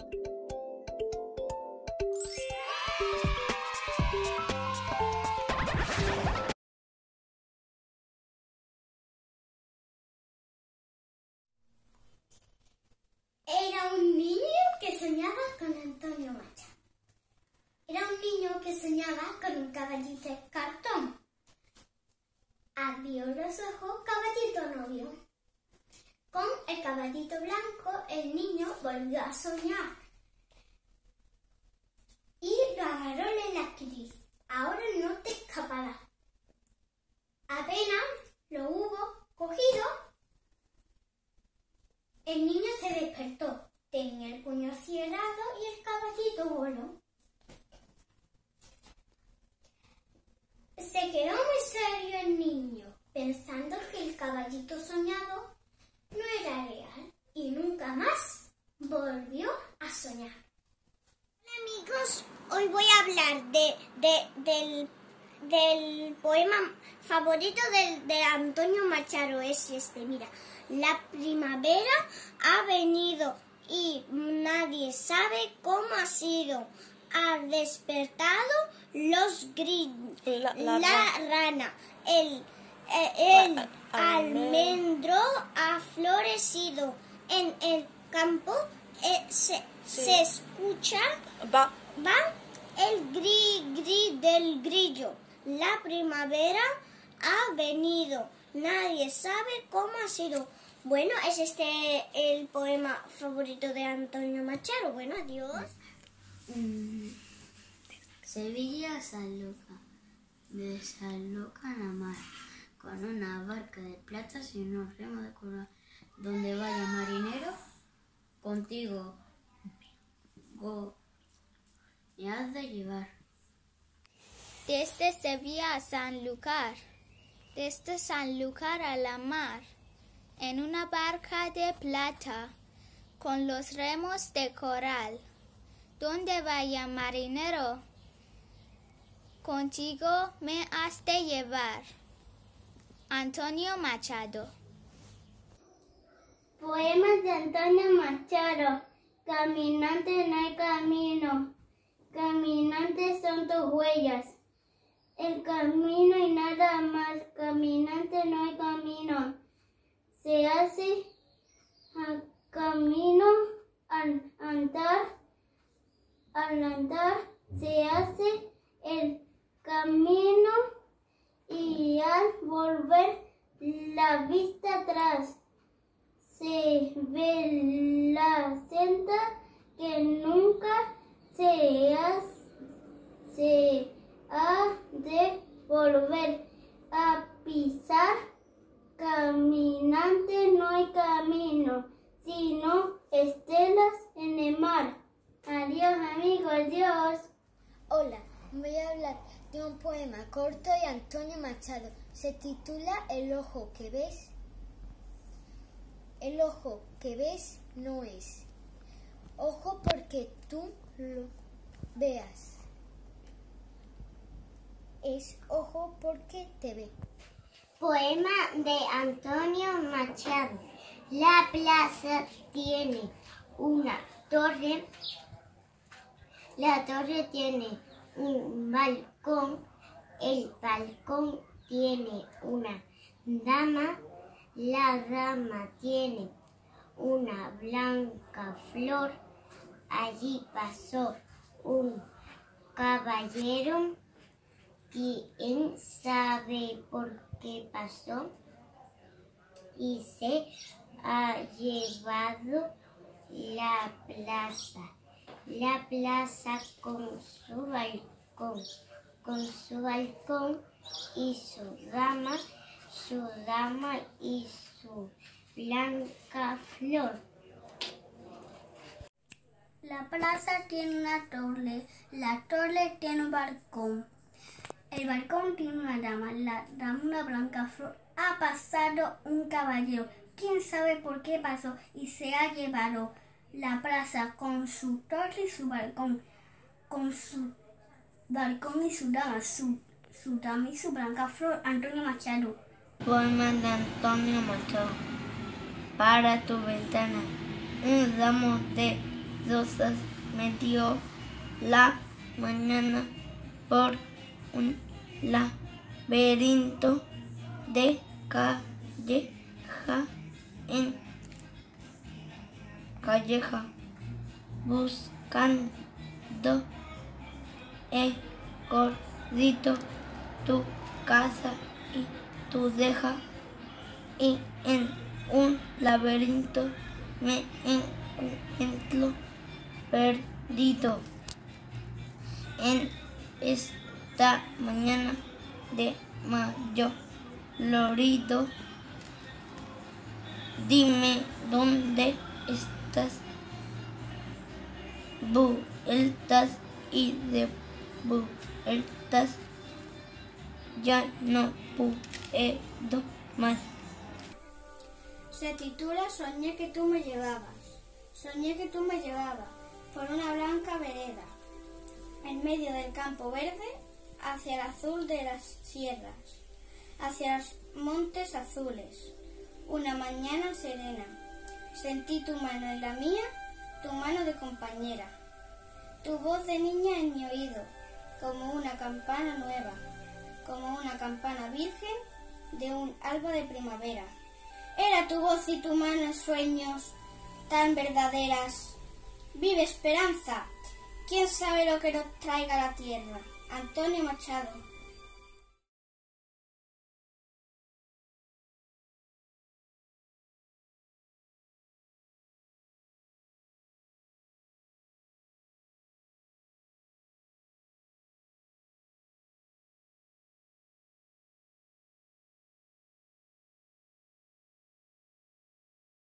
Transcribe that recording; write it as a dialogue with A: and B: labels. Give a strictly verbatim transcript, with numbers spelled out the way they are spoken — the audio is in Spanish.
A: Era un niño que soñaba con Antonio Machado. Era un niño que soñaba con un caballito de cartón. Abrió los ojos, caballito no vio. Con el caballito blanco, el niño volvió a soñar. Y lo agarró la actriz. Ahora no te escaparás. Apenas lo hubo cogido, el niño se despertó. Tenía el puño cerrado y el caballito voló. Se quedó muy serio el niño, pensando que el caballito soñado no era real y nunca más volvió a soñar.
B: Hola amigos, hoy voy a hablar de, de, del, del poema favorito de, de Antonio Machado. Es este, mira. La primavera ha venido y nadie sabe cómo ha sido. Ha despertado los grillos, la, la, la rana, el, el, el almendro ha florecido. En el campo eh, se, sí. se escucha va. va el gri, gri del grillo. La primavera ha venido. Nadie sabe cómo ha sido. Bueno, es este el poema favorito de Antonio Machado. Bueno, adiós.
C: Mm. Sevilla Sanlúcar. De Sanlúcar a mar, con una barca de plata y unos remos de coral. Donde vaya marinero, contigo go, me has de llevar.
D: Desde Sevilla a Sanlúcar. Desde Sanlúcar a la mar, en una barca de plata, con los remos de coral. Donde vaya marinero, contigo me has de llevar. Antonio Machado.
E: Poemas de Antonio Machado. Caminante no hay camino, caminantes son tus huellas. El camino y nada más, caminante no hay camino. Se hace a camino al andar, al andar se hace el camino y al volver la vista atrás se ve la senda que nunca se hace, se ha de volver a pisar. Caminante no hay camino, sino estelas en el mar. Adiós amigos, adiós.
F: Hola, voy a hablar de un poema corto de Antonio Machado. Se titula El ojo que ves. El ojo que ves no es ojo porque tú lo veas. Es ojo porque te ve.
B: Poema de Antonio Machado. La plaza tiene una torre. La torre tiene un balcón. El balcón tiene una dama. La dama tiene una blanca flor. Allí pasó un caballero. ¿Quién sabe por qué pasó? Y se ha llevado la plaza. La plaza con su balcón, con su balcón y su dama, su dama y su blanca flor.
A: La plaza tiene una torre, la torre tiene un balcón. El balcón tiene una dama, la dama una blanca flor. Ha pasado un caballero, quién sabe por qué pasó, y se ha llevado la plaza con su torre y su balcón, con su balcón y su dama, su, su dama y su blanca flor. Antonio Machado.
C: Poema de Antonio Machado. Para tu ventana, un ramo de rosas me dio la mañana por un laberinto de calleja en calleja, buscando he corrido tu casa y tu deja, y en un laberinto me encuentro perdido. En esta mañana de mayo florido, dime dónde estás, vueltas y de vueltas, ya no puedo más.
E: Se titula Soñé que tú me llevabas. Soñé que tú me llevabas por una blanca vereda, en medio del campo verde, hacia el azul de las sierras, hacia los montes azules. Una mañana serena, sentí tu mano en la mía, tu mano de compañera, tu voz de niña en mi oído, como una campana nueva, como una campana virgen de un alba de primavera. Era tu voz y tu mano en sueños tan verdaderas. Vive esperanza, quién sabe lo que nos traiga la tierra. Antonio Machado.